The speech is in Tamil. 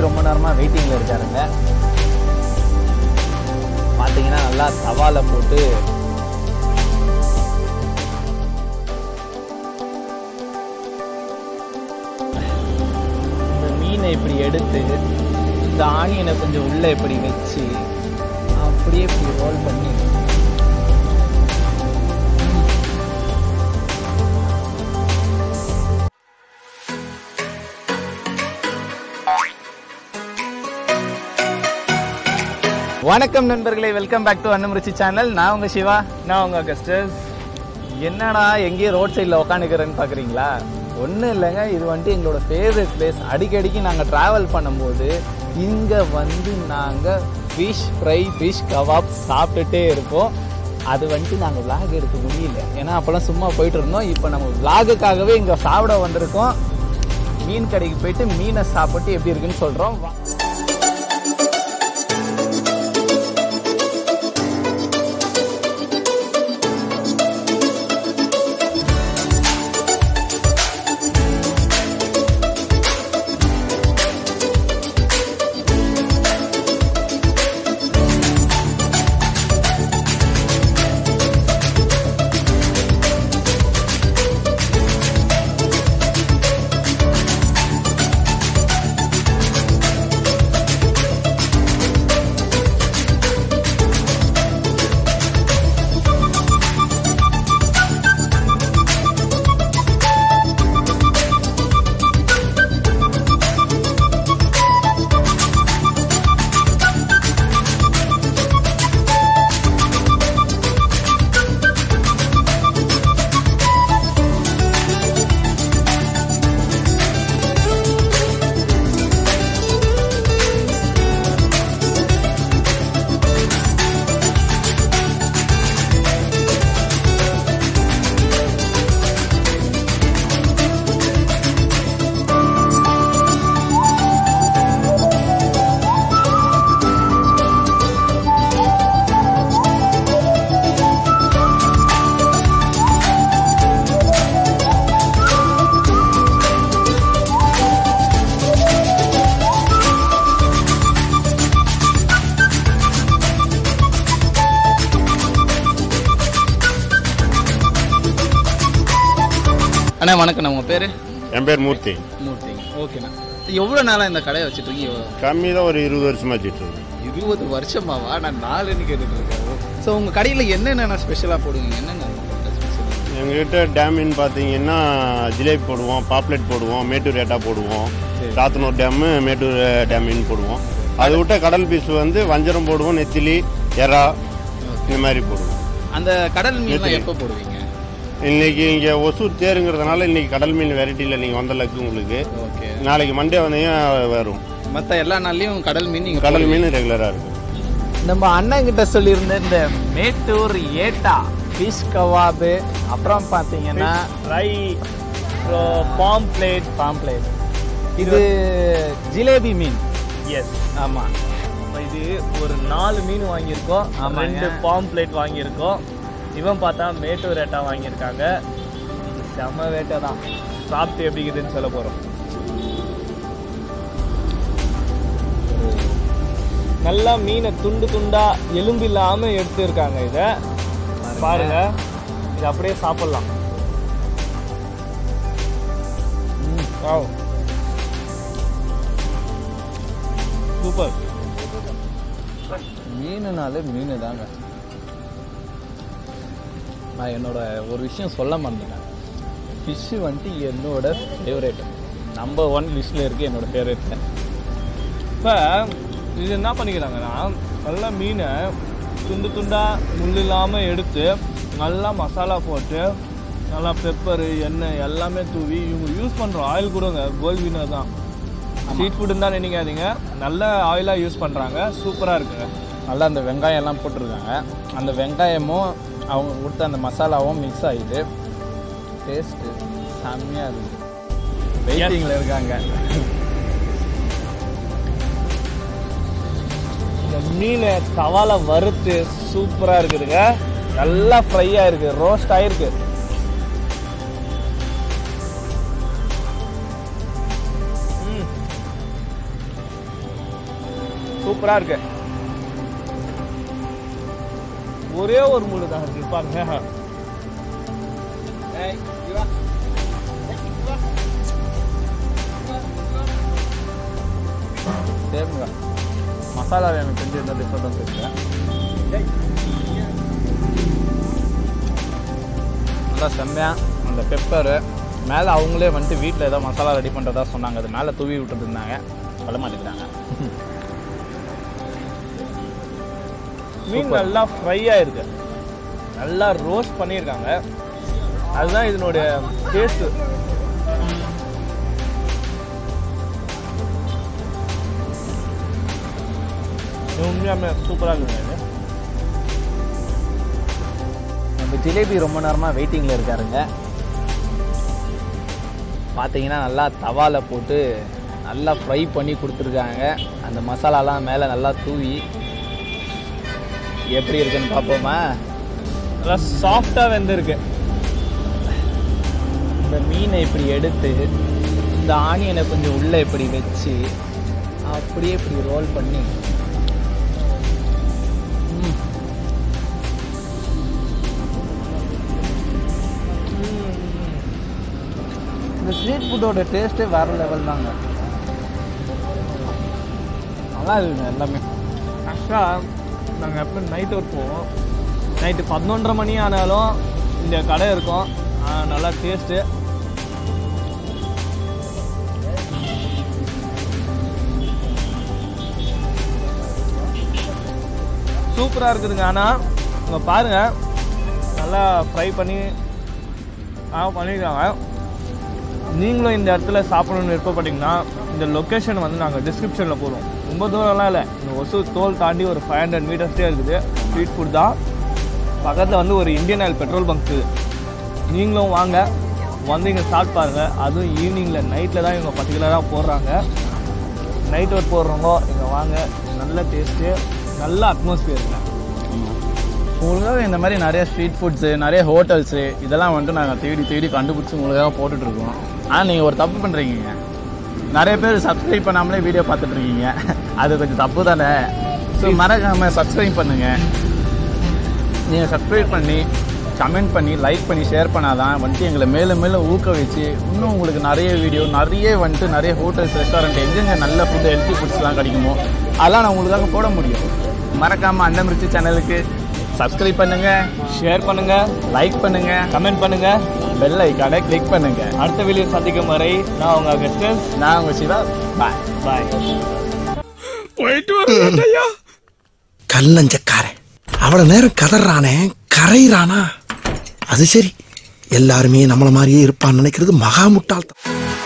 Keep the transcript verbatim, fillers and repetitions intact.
ரொம்ப நேரமாக வெயிட்டிங்கில் இருக்காருங்க. பார்த்தீங்கன்னா நல்லா தவால போட்டு இந்த மீனை இப்படி எடுத்து இந்த ஆனியனை கொஞ்சம் உள்ளே இப்படி வச்சு அப்படியே இப்படி ரோல் பண்ணி வணக்கம் நண்பர்களே, வெல்கம் பேக் டு அன்னம் ருச்சி சேனல். நான் உங்கள் சிவா, நான் உங்கள் அகஸ்டஸ். என்னடா எங்கேயும் ரோட் சைடில் உட்காந்துக்கிறேன்னு பார்க்குறீங்களா? ஒன்றும் இல்லைங்க, இது வந்துட்டு எங்களோட ஃபேவரட் பிளேஸ். அடிக்கடிக்கு நாங்கள் ட்ராவல் பண்ணும்போது இங்கே வந்து நாங்கள் ஃபிஷ் ஃப்ரை, ஃபிஷ் கபாப் சாப்பிட்டுட்டே இருப்போம். அது வந்துட்டு நாங்கள் விளாக் எடுக்க முடியல, ஏன்னா அப்போல்லாம் சும்மா போயிட்டு இருந்தோம். இப்போ நம்ம விளாகுக்காகவே இங்கே சாப்பிட வந்திருக்கோம். மீன் கடைக்கு போயிட்டு மீனை சாப்பிட்டு எப்படி இருக்குன்னு சொல்கிறோம். அண்ணா வணக்கம், உங்கள் பேர்? என் பேர் மூர்த்தி. மூர்த்தி, ஓகேண்ணா. எவ்வளோ நாளாக இந்த கடையை வச்சுட்ருக்கீங்க? கம்மி தான், ஒரு இருபது வருஷமாக வச்சுட்ருக்கேன். இருபது வருஷமாவா? நான் நாலுன்னு கேட்டுட்ருக்கேன். ஸோ உங்கள் கடையில் என்னென்ன ஸ்பெஷலாக போடுவீங்க? என்னென்ன ஸ்பெஷல்? எங்ககிட்ட டேமின்னு பார்த்தீங்கன்னா ஜிலேபி போடுவோம், பாப்லெட் போடுவோம், மேட்டூர் ஏட்டா போடுவோம், சாத்தனூர் டேமு மேட்டூர் டேமின்னு போடுவோம். அதை விட்ட கடல் பீஸ் வந்து வஞ்சரம் போடுவோம், நெத்திலி, எறா இந்த மாதிரி போடுவோம். அந்த கடல் மீன் எப்போ போடுவீங்க? இன்னைக்கு இங்கே ஒசூர் தேருங்கிறதுனால இன்னைக்கு கடல் மீன் வெரைட்டியில் நீங்கள் வந்த லக்கு உங்களுக்கு. ஓகே, நாளைக்கு மண்டே வந்தீங்க வரும். மற்ற எல்லா நாள்லையும் கடல் மீன் நீங்கள் கடல் மீன் ரெகுலராக இருக்கும். நம்ம அண்ணங்கிட்ட சொல்லியிருந்த இந்த மேட்டூர் ஏட்டா ஃபிஷ் கவாபு, அப்புறம் பார்த்தீங்கன்னா ஃப்ரை, பாம்ப்ளேட் பாம்ப்ளேட் இது ஜிலேபி மீன். எஸ், ஆமாம். இது ஒரு நாலு மீன் வாங்கியிருக்கோம், ரெண்டு பாம்ப்ளேட் வாங்கியிருக்கோம். இவன் பார்த்தா மேட்டூர் ரேட்டா வாங்கியிருக்காங்க. செம்ம வேட்டை தான். சாப்பிட்டு எப்படி இருக்குதுன்னு சொல்ல போகிறோம். நல்லா மீனை துண்டு துண்டா எலும்பு இல்லாமல் எடுத்துருக்காங்க. இதை பாருங்க, இதை அப்படியே சாப்பிட்லாம். சூப்பர். மீனுனாலே மீன் தாங்க. நான் என்னோட ஒரு விஷயம் சொல்ல மறந்துட்டேன். ஃபிஷ்ஷு வந்துட்டு என்னோட ஃபேவரேட், நம்பர் ஒன் லிஸ்ட்டில் இருக்குது என்னோடய ஃபேவரேட்டு. இப்போ இது என்ன பண்ணிக்கிறாங்கன்னா, நல்லா மீனை துண்டு துண்டாக முள் இல்லாமல் எடுத்து நல்லா மசாலா போட்டு நல்லா பெப்பரு, எண்ணெய் எல்லாமே தூவி, இவங்க யூஸ் பண்ணுற ஆயில் கூடங்க கோல்ட் வினர் தான். ஸ்ட்ரீட் ஃபுட்டுன்னு தான் நினைக்காதீங்க, நல்ல ஆயிலாக யூஸ் பண்ணுறாங்க. சூப்பராக இருக்குங்க. நல்லா அந்த வெங்காயம் எல்லாம் போட்டிருக்காங்க. அந்த வெங்காயமும் அவங்க கொடுத்த அந்த மசாலாவும் மிக்ஸ் ஆகிட்டு டேஸ்ட்டு செம்மையாக இருக்குது. வெயிட்டிங்கில் இருக்காங்க. இந்த மீனை தவால வறுத்து சூப்பராக இருக்குதுங்க. நல்லா ஃப்ரையாக இருக்குது, ரோஸ்ட் ஆகிருக்கு. சூப்பராக இருக்கு. ஒரே ஒரு முழு தான் இருக்கு பாருங்க. சேமுங்க மசாலா எனக்கு தெரிஞ்சு என்ன டிஃப்ரெண்ட் இருக்கு. நல்லா செம்மையாக அந்த பெப்பரு மேலே அவங்களே வந்துட்டு வீட்டில் ஏதோ மசாலா ரெடி பண்ணுறதா சொன்னாங்க. அது மேலே தூவி விட்டுட்டு இருந்தாங்க, சொல்ல மாட்டேங்கிறாங்க. மீன் நல்லா ஃப்ரை ஆயிருக்கு, நல்லா ரோஸ்ட் பண்ணியிருக்காங்க. அதுதான் இதனுடைய டேஸ்ட்டு. உண்மையாமே சூப்பராக இருக்குங்க. நம்ம ஜிலேபி ரொம்ப நேரமாக வெயிட்டிங்கில் இருக்காருங்க. பார்த்தீங்கன்னா நல்லா தவாவில் போட்டு நல்லா ஃப்ரை பண்ணி கொடுத்துருக்காங்க. அந்த மசாலாலாம் மேலே நல்லா தூவி எப்படி இருக்குன்னு பார்ப்போமா? நல்லா சாஃப்டாக வெந்திருக்கு. இந்த மீனை இப்படி எடுத்து இந்த ஆனியனை கொஞ்சம் உள்ளே இப்படி வச்சு அப்படியே இப்படி ரோல் பண்ணி இந்த ஸ்ட்ரீட் ஃபுட்டோட டேஸ்ட்டே வேறு லெவல் தாங்க. நல்லா இருக்குங்க எல்லாமே. ஆக்சுவலாக நாங்கள் எப்போ நைட் ஒர்க் போவோம், நைட்டு பதினொன்றரை மணி ஆனாலும் இந்த கடை இருக்கும். நல்லா டேஸ்ட்டு. சூப்பராக இருக்குதுங்க. ஆனால் இங்கே பாருங்கள், நல்லா ஃப்ரை பண்ணி ஆ பண்ணியிருக்காங்க. நீங்களும் இந்த இடத்துல சாப்பிடணும்னு விருப்பப்பட்டீங்கன்னா இந்த லொக்கேஷன் வந்து நாங்கள் டிஸ்கிரிப்ஷனில் போடுவோம். ரொம்ப தூரம்லாம் இல்லை, இந்த ஒசூர் தோல் தாண்டி ஒரு ஃபைவ் ஹண்ட்ரட் மீட்டர்ஸ்லேயே இருக்குது. ஸ்ட்ரீட் ஃபுட் தான். பக்கத்தில் வந்து ஒரு இந்தியன் ஆயில் பெட்ரோல் பங்க் இருக்குது. நீங்களும் வாங்க, வந்து இங்கே ஸ்டார்ட் பாருங்கள். அதுவும் ஈவினிங்கில் நைட்டில் தான் இவங்க பர்டிகுலராக போடுறாங்க. நைட் ஒர்க் போடுறவங்க இங்கே வாங்க. நல்ல டேஸ்ட்டு, நல்ல அட்மாஸ்பியருங்க. உங்களுக்காக இந்த மாதிரி நிறைய ஸ்ட்ரீட் ஃபுட்ஸு, நிறைய ஹோட்டல்ஸு இதெல்லாம் வந்துட்டு நாங்கள் தேடி தேடி கண்டுபிடிச்சி உங்களுக்காக போட்டுட்ருக்கோம். ஆனால் நீங்கள் ஒரு தப்பு பண்ணுறீங்க, நிறைய பேர் சப்ஸ்கிரைப் பண்ணாமலே வீடியோ பார்த்துட்ருக்கீங்க. அது கொஞ்சம் தப்பு தானே. ஸோ மறக்காமல் சப்ஸ்கிரைப் பண்ணுங்கள். நீங்கள் சப்ஸ்கிரைப் பண்ணி கமெண்ட் பண்ணி லைக் பண்ணி ஷேர் பண்ணாதான் வந்துட்டு எங்களை மேலும் மேலும் ஊக்குவிச்சு இன்னும் உங்களுக்கு நிறைய வீடியோ நிறைய வந்துட்டு நிறைய ஹோட்டல்ஸ் ரெஸ்டாரண்ட் எங்கெங்கே நல்ல ஃபுட்டு ஹெல்த்தி ஃபுட்ஸ்லாம் கிடைக்குமோ அதெல்லாம் நான் உங்களுக்காக போட முடியும். மறக்காமல் அன்னம் ருச்சி சேனலுக்கு சப்ஸ்கிரைப் பண்ணுங்கள், ஷேர் பண்ணுங்கள், லைக் பண்ணுங்கள், கமெண்ட் பண்ணுங்கள், பெல் ஐக்கானை கிளிக் பண்ணுங்கள். அடுத்த வீடியோ சந்திக்கும் வரை நான் உங்கள் அகஸ்டஸ், நான் உங்கள் சிவா. பாய் பாய். போயிட்டு வரலையா கல்லஞ்சக்காரன் அவ்வளவு நேரம் கதறானே கரையிறானா? அது சரி, எல்லாருமே நம்மள மாதிரியே இருப்பான்னு நினைக்கிறது மகா முட்டாள்தான்.